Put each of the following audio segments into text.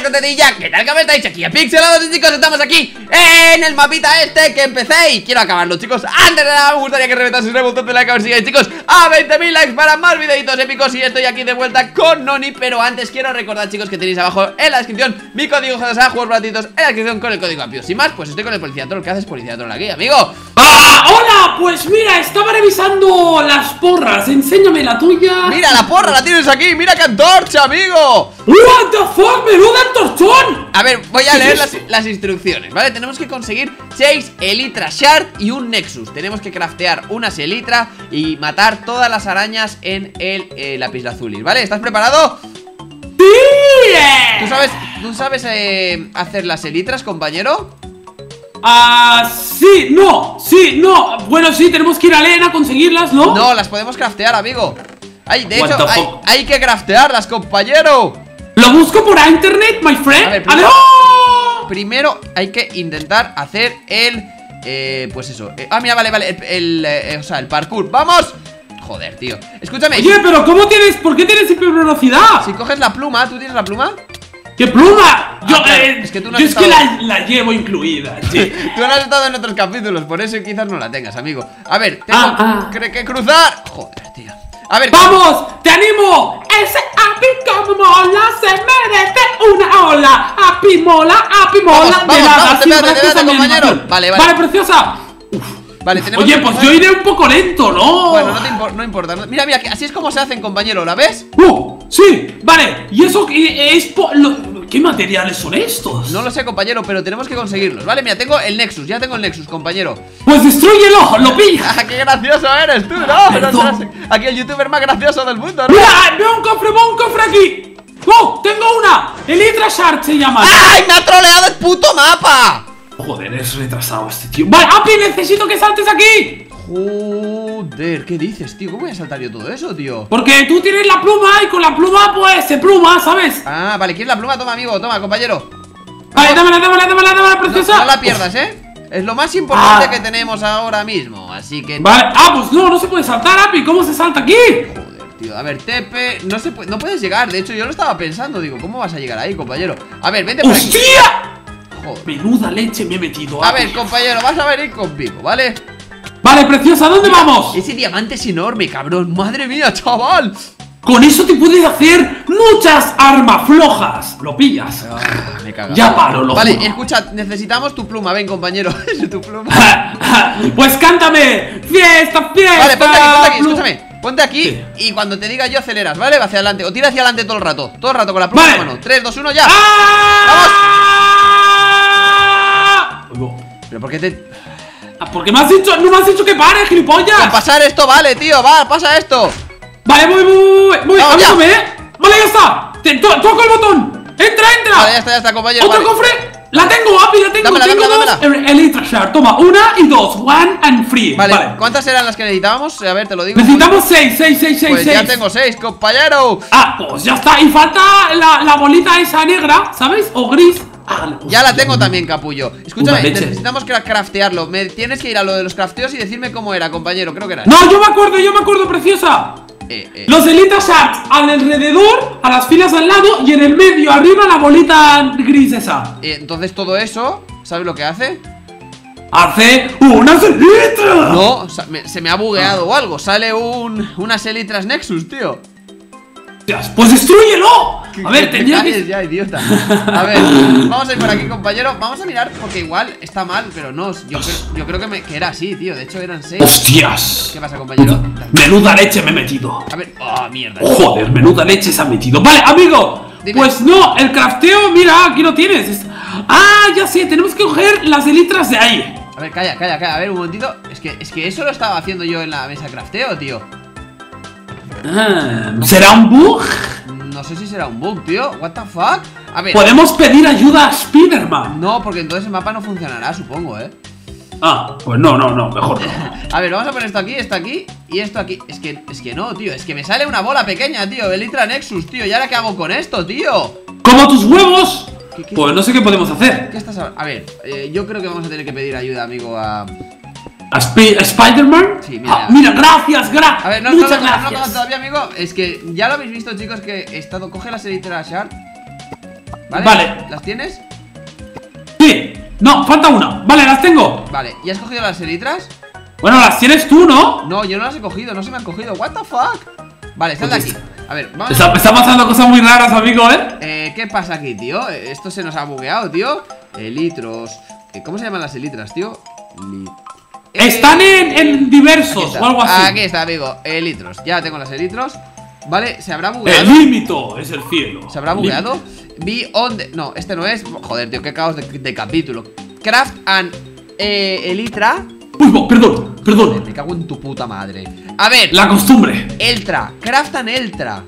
contadilla, ¿qué tal? ¿Cómo estáis? Aquí a Pixelados y chicos, estamos aquí en el mapita este que empecé y quiero acabarlo, chicos. Antes de nada me gustaría que reventaseis el botón de like a ver si llegáis, chicos, a 20.000 likes para más videitos épicos. Y estoy aquí de vuelta con Noni, pero antes quiero recordar, chicos, que tenéis abajo en la descripción mi código GDSA, juegos baratitos en la descripción con el código APIO. Sin más, pues estoy con el Policía Troll. ¿Qué haces, Policía Troll, aquí, amigo? ¡Hola! Pues mira, estaba revisando las porras. Enséñame la tuya. Mira, la porra la tienes aquí. Mira qué antorcha, amigo. What the fuck, menuda antorchón. A ver, voy a leer las instrucciones, ¿vale? Tenemos que conseguir 6 Elytra Shard y un Nexus. Tenemos que craftear unas Elytra y matar todas las arañas en el lapislazulis, ¿vale? ¿Estás preparado? ¡Sí! ¿Tú sabes hacer las Elytras, compañero? Sí, no. Bueno, sí, tenemos que ir a Lena a conseguirlas, ¿no? No, las podemos craftear, amigo. De What hecho, the fuck? hay que craftearlas, compañero. Lo busco por internet, my friend. A ver, primero hay que intentar hacer pues eso. Mira, vale, o sea, el parkour. ¡Vamos! Joder, tío. Escúchame. Oye, pero ¿por qué tienes hipervelocidad? Si coges la pluma, ¿tú tienes la pluma? ¿Qué pluma? Claro, es que tú no has yo estado... la llevo incluida, sí. Tú no has estado en otros capítulos, por eso quizás no la tengas, amigo. A ver, tengo que cruzar. Joder, tío. A ver, ¡vamos! ¡Te animo! ¡Ese Api como mola se merece una ola! ¡Api mola! Vamos, espérate, compañero. Vale. Vale, preciosa. Vale, tenemos. Oye, pues yo iré un poco lento, ¿no? Bueno, no importa. Mira, que así es como se hacen, compañero, ¿la ves? Sí, vale. ¿Y eso qué materiales son estos? No lo sé, compañero, pero tenemos que conseguirlos, ¿vale? Mira, tengo el Nexus, ya tengo el Nexus, compañero. Pues destrúyelo, lo pillas. ¡Qué gracioso eres tú, ¿no? Perdón. Aquí el youtuber más gracioso del mundo, ¿no? Mira, veo un cofre aquí. ¡Oh, tengo una! Elytra Shard se llama. ¡Ay, me ha troleado el puto mapa! Joder, es retrasado este tío. Vale, Api, necesito que saltes aquí. Joder, ¿qué dices, tío? ¿Cómo voy a saltar yo todo eso, tío? Porque tú tienes la pluma y con la pluma, pues, se pluma, ¿sabes? Ah, vale, ¿quieres la pluma? Toma, amigo, toma, compañero. Vale, dámela, preciosa. No la pierdas, ¿eh? Es lo más importante que tenemos ahora mismo, así que... Vale, pues no se puede saltar, Api. ¿Cómo se salta aquí? Joder, tío, a ver, Tepe, no puedes llegar. De hecho, yo lo estaba pensando, digo, ¿cómo vas a llegar ahí, compañero? A ver, vente por aquí. ¡Hostia! Joder. Menuda leche me he metido, A Api. ver, compañero, vas a venir conmigo, ¿vale? Vale, preciosa, ¿dónde vamos? Ese diamante es enorme, cabrón. Madre mía, chaval. Con eso te puedes hacer muchas armas flojas. ¿Lo pillas? Me cago. Ya paro, lo Vale, juro. escucha, necesitamos tu pluma, ven, compañero. Tu pluma. Pues cántame. Fiesta. Vale, ponte aquí, Plu- escúchame. Ponte aquí Sí. y cuando te diga yo aceleras, ¿vale? Va hacia adelante, o tira hacia adelante todo el rato. Todo el rato con la pluma en la mano. 3, 2, 1, ya. ¡Vamos! Pero ¿por qué te...? Porque no me has dicho que pare, Con gilipollas. pasar esto, vale, tío, pasa esto. Vale, voy, Vamos, ya. avísame, Vale, ya está. Toco el botón. Entra. Vale, ya está, compañero. Otro Vale. cofre. La tengo, Api, la tengo. Dámela. Tengo dos Elytra Shard. Toma, 1 y 2. 1 and 3. Vale, ¿cuántas eran las que necesitábamos? A ver, te lo digo. Necesitamos 6. Pues ya tengo 6, compañero. Pues ya está. Y falta la bolita esa negra, ¿sabes? O gris. Ya la tengo también, capullo. Escúchame, leche. necesitamos craftearlo. Tienes que ir a lo de los crafteos y decirme cómo era, compañero. Creo que era. No, yo me acuerdo, preciosa. Los Elytra Shards alrededor, a las filas al lado y en el medio, arriba, la bolita gris esa. Entonces todo eso, ¿sabes lo que hace? ¡Hace unas Elytras! No, se me ha bugueado o algo. Sale unas Elytras Nexus, tío. ¡Pues destrúyelo! A ver, te tendría calles que... ya, idiota. A ver, vamos a ir por aquí, compañero. Vamos a mirar, porque igual está mal, pero no. Yo creo que era así, tío. De hecho eran 6. ¡Hostias! ¿Qué pasa, compañero? Menuda leche me he metido. A ver, mierda. Joder, menuda leche se ha metido. Vale, amigo. Dime. Pues no, el crafteo, mira, aquí lo tienes. Ya sé, tenemos que coger las Elytras de ahí. A ver, calla. A ver, un momentito. Es que eso lo estaba haciendo yo en la mesa de crafteo, tío. ¿Será un bug? No sé si será un bug, tío. What the fuck? A ver. Podemos pedir ayuda a Spiderman. No, porque entonces el mapa no funcionará, supongo, ¿eh? Pues no, mejor no. A ver, vamos a poner esto aquí y esto aquí. Es que no, tío. Es que me sale una bola pequeña, tío. Elytra Nexus, tío. ¿Y ahora qué hago con esto, tío? ¡Como tus huevos! ¿Qué? Pues no sé qué podemos hacer. ¿Qué estás hablando? A ver, yo creo que vamos a tener que pedir ayuda, amigo, a Spider-Man. Sí, mira. Mira, gracias. A ver, Muchas no gracias. todavía, amigo. Es que ya lo habéis visto, chicos, que he estado... Coge la Elytra Shard. ¿Vale? ¿Las tienes? Sí. No, falta una. Vale, las tengo. Vale, ¿y has cogido las elitras? Bueno, las tienes tú, ¿no? No, yo no las he cogido, no se me han cogido. What the fuck. Vale, sal de aquí. A ver, vamos. Está pasando cosas muy raras, amigo, ¿eh? ¿Qué pasa aquí, tío? Esto se nos ha bugueado, tío. Elitros. ¿Cómo se llaman las elitras, tío? Están en diversos o algo así. Aquí está, amigo. Elitros. Ya tengo las elitros. Vale, ¿se habrá bugueado? El límite es el cielo. ¿Se habrá bugueado? Be on the... No, este no es. Joder, tío, qué caos de capítulo. Craft and elitra. Uy, perdón. Me cago en tu puta madre. A ver. La costumbre. Eltra. Craft and eltra.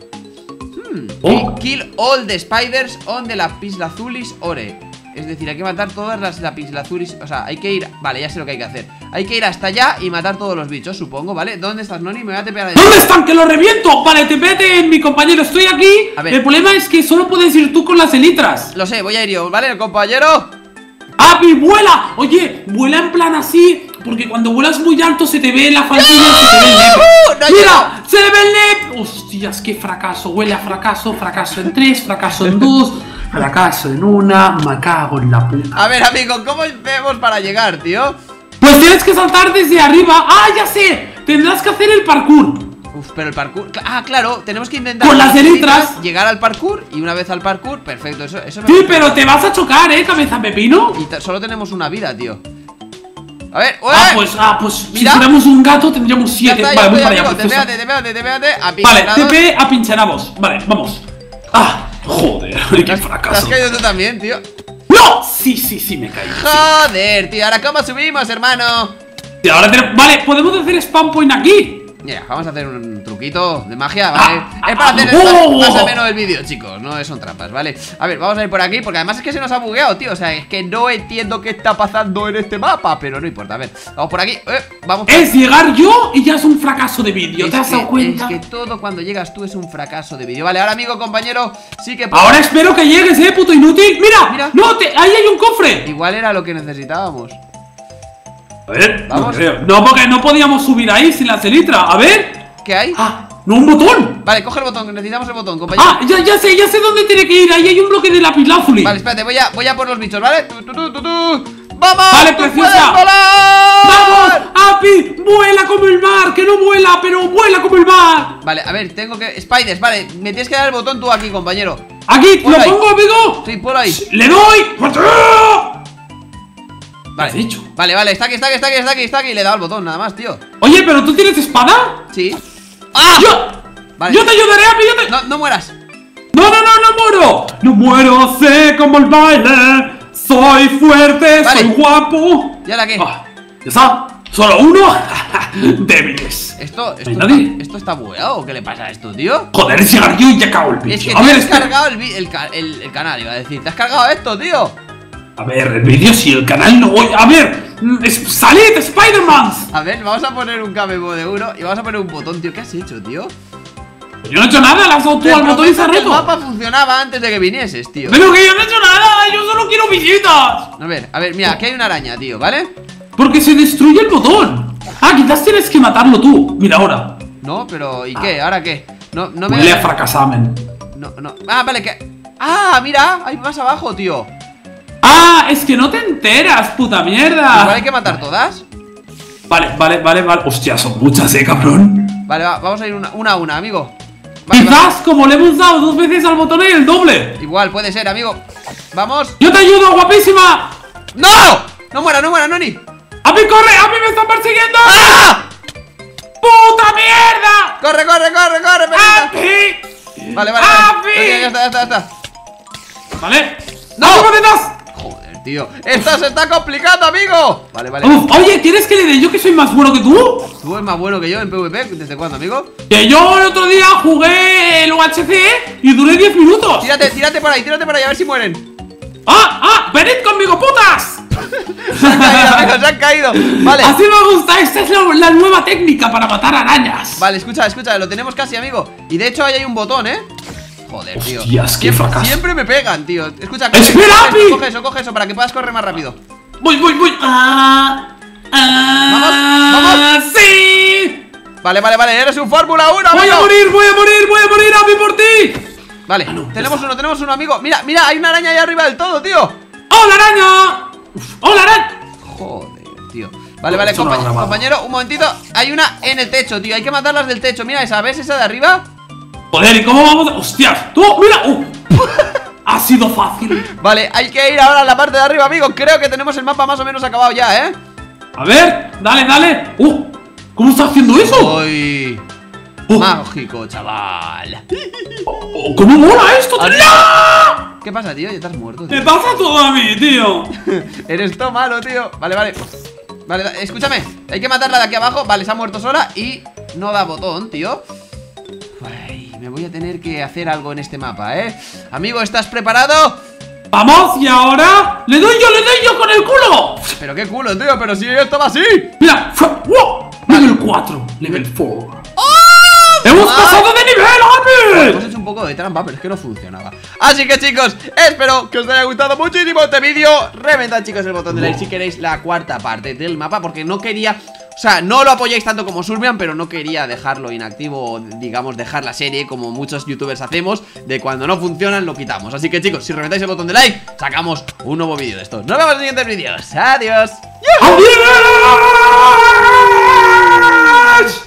Kill all the spiders on the lapislazulis ore. Es decir, hay que matar todas las lapislazulis. O sea, hay que ir... Vale, ya sé lo que hay que hacer. Hay que ir hasta allá y matar todos los bichos, supongo, ¿vale? ¿Dónde estás, Noni? Me voy a tepear adentro. ¿Dónde están? ¡Que lo reviento! Vale, tepéate, mi compañero. Estoy aquí. El problema es que solo puedes ir tú con las elitras. Lo sé, voy a ir yo, ¿vale? El compañero. ¡Api, vuela! Oye, vuela en plan así, porque cuando vuelas muy alto se te ve la faldilla, se te ve el nep. ¡Mira! ¡Se le ve el nep! ¡Hostias, qué fracaso! Huele a fracaso. Fracaso en 3, fracaso en 2, fracaso en 1. Me cago en la puta. A ver, amigo, ¿cómo hacemos para llegar, tío? Pues tienes que saltar desde arriba. ¡Ah, ya sé! Tendrás que hacer el parkour. Uf, pero el parkour... Ah, claro, tenemos que intentar con las elitras llegar al parkour. Y una vez al parkour, perfecto, eso me sí, pero te vas a chocar, cabeza pepino. Y solo tenemos una vida, tío. A ver, pues mira, si fuéramos un gato tendríamos 7. Vale, voy para allá. Tepéate. Vale, TP a pinchanabos. Vale, vamos. Ah, joder, qué fracaso. ¿Te has caído tú también, tío? ¡No! Sí, me caí. Joder, tío, ahora ¿cómo subimos, hermano? Y ahora vale, podemos hacer spam point aquí. Mira, vamos a hacer un truquito de magia, ¿vale? Es para hacer más o menos el vídeo, chicos. No son trampas, ¿vale? A ver, vamos a ir por aquí, porque además es que se nos ha bugueado, tío. O sea, es que no entiendo qué está pasando en este mapa, pero no importa. A ver, vamos por aquí. Vamos por... Es llegar yo y ya es un fracaso de vídeo. ¿Te has dado cuenta? Es que todo cuando llegas tú es un fracaso de vídeo. Vale, ahora, amigo, compañero, sí que... Ahora espero que llegues, puto inútil. Mira. No, ahí hay un cofre. Igual era lo que necesitábamos. A ver, vamos. No, porque no podíamos subir ahí sin la elitras. A ver. ¿Qué hay? No, un botón. Vale, coge el botón, que necesitamos el botón, compañero. Ya sé dónde tiene que ir. Ahí hay un bloque de lapislázuli. Vale, espérate, voy a por los bichos, ¿vale? ¡Vamos! ¡Vale, preciosa! ¡Vamos! ¡Api! ¡Vuela como el mar! ¡Que no vuela, pero vuela como el mar! Vale, a ver, tengo que... Spiders, vale, me tienes que dar el botón tú aquí, compañero. ¡Aquí! ¿Lo pongo, amigo? Sí, ponlo ahí. ¡Le doy! Vale, dicho. Vale, está aquí. Le he dado el botón, nada más, tío. Oye, ¿pero tú tienes espada? Sí. ¡Ah! Yo te ayudaré, Api, No mueras. No muero. No muero, sé como el baile. Soy fuerte, soy guapo. ¿Y ahora qué? Ya está. ¿Solo uno? Débiles. ¿Esto está bugueado? ¿Qué le pasa a esto, tío? Joder, es llegar yo y ya cago el bicho. Es que te has cargado el canal, iba a decir. ¿Te has cargado esto, tío? A ver, el vídeo si el canal no voy... A ver, ¡salid, Spider-Man! A ver, vamos a poner un cameo de 1 y vamos a poner un botón, tío. ¿Qué has hecho, tío? Yo no he hecho nada, le has dado tú al botón y se ha roto. El mapa funcionaba antes de que vinieses, tío. Pero que yo no he hecho nada, yo solo quiero visitas. A ver, mira, aquí hay una araña, tío, ¿vale? Porque se destruye el botón. Quizás tienes que matarlo tú. Mira ahora. No, pero ¿y qué? ¿Ahora qué? No me... Huele a fracasamen. No. Vale, que... mira, hay más abajo, tío. Es que no te enteras, puta mierda. Igual hay que matar todas. Vale. Hostia, son muchas, cabrón. Vale, vamos a ir una a una, amigo. Quizás, como le hemos dado 2 veces al botón y el doble. Igual, puede ser, amigo. Vamos. ¡Yo te ayudo, guapísima! ¡No! ¡No muera, Noni! ¡Api, corre! ¡Api, me están persiguiendo! ¡Puta mierda! ¡Corre, ¡Api! Vale. ¡Api! Ya está. Vale. ¡No! ¡Api, detrás! Joder, tío. Esto se está complicando, amigo. Vale. Oye, ¿quieres que le dé yo que soy más bueno que tú? ¿Tú eres más bueno que yo en PvP? ¿Desde cuándo, amigo? Que yo el otro día jugué el UHC y duré 10 minutos. Tírate por ahí, a ver si mueren. ¡Venid conmigo, putas! Se han caído, amigos, se han caído. Vale. Así me gusta, esta es la nueva técnica para matar arañas. Vale, escucha, lo tenemos casi, amigo. Y de hecho ahí hay un botón, Joder, tío. Hostias, qué fracaso. Siempre me pegan, tío. Escucha, ¡espera, Api! Coge eso para que puedas correr más rápido. Voy. Vamos. ¡Sí! Vale, eres un Fórmula 1, amigo. Voy a morir, Api, por ti. Vale, Ah, no, tenemos uno, amigo. Mira, mira, hay una araña ahí arriba del todo, tío. ¡Hola, araña! Uf, ¡hola, araña! Joder, tío. Vale, vale, compañero, un momentito. Hay una en el techo, tío. Hay que matarlas del techo. Mira esa, ¿ves esa de arriba? Joder, ¿y cómo vamos a...? ¡Hostias! ¡Tú, mira! Ha sido fácil. Vale, hay que ir ahora a la parte de arriba, amigo. Creo que tenemos el mapa más o menos acabado ya, ¿eh? A ver, dale, dale. ¿Cómo está haciendo eso? ¡Uy! Mágico, chaval. ¿Cómo mola esto, tío? ¿Qué pasa, tío? Ya te has muerto, tío. Me pasa todo a mí, tío. Eres todo malo, tío. Vale, vale. Vale, escúchame. Hay que matarla de aquí abajo. Vale, se ha muerto sola y no da botón, tío. Ay, me voy a tener que hacer algo en este mapa, ¿eh? Amigo, ¿estás preparado? Vamos, y ahora le doy yo con el culo. Pero qué culo, tío, pero si esto va así. Mira, level 4, level 4. ¡Hemos pasado de nivel, Hemos hecho un poco de trampa, pero es que no funcionaba. Así que, chicos, espero que os haya gustado muchísimo este vídeo. Reventad, chicos, el botón de like si queréis la cuarta parte del mapa, porque no quería... O sea, no lo apoyáis tanto como Surbian, pero no quería dejarlo inactivo o, digamos, dejar la serie como muchos youtubers hacemos, de cuando no funcionan lo quitamos. Así que, chicos, si reventáis el botón de like, sacamos un nuevo vídeo de estos. Nos vemos en los siguientes vídeos. Adiós. ¡Adiós!